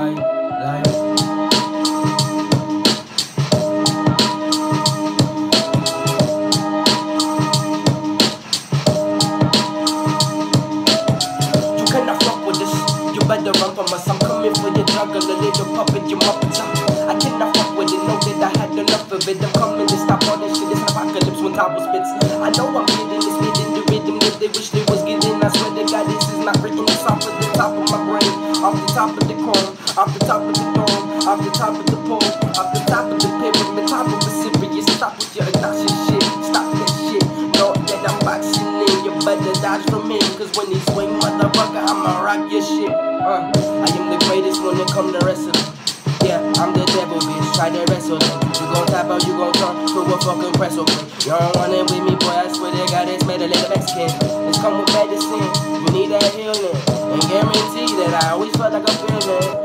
You cannot fuck with this. You better run from us. I'm coming for your jungle, a little puppet, you muppets. I cannot fuck with it. Know that I had enough of it. I'm coming to stop all this shit. It's an apocalypse when Tabo spits. I know I'm getting this, getting the rhythm that they wish they was getting. I swear to God, this is not written. It's off of the top of my brain, off the top of the chrome, off the top of the throne, off the top of the pole, off the top of the pyramid, top of the Sirius. Stop with your obnoxious shit. Stop that shit. Know that I'm boxing in. You better dodge from him, cause when he swing, motherfucker, I'ma rock your shit. I am the greatest when it come to wrestling. Yeah, I'm the devil, bitch. Try to wrestle him. You gon' tap out, you gon' turn to a fucking press, okay? You don't want it with me, boy. I swear to God, it's better than the Mexican. It's come with medicine. You need that healing, and guarantee that I always felt like I'm feeling.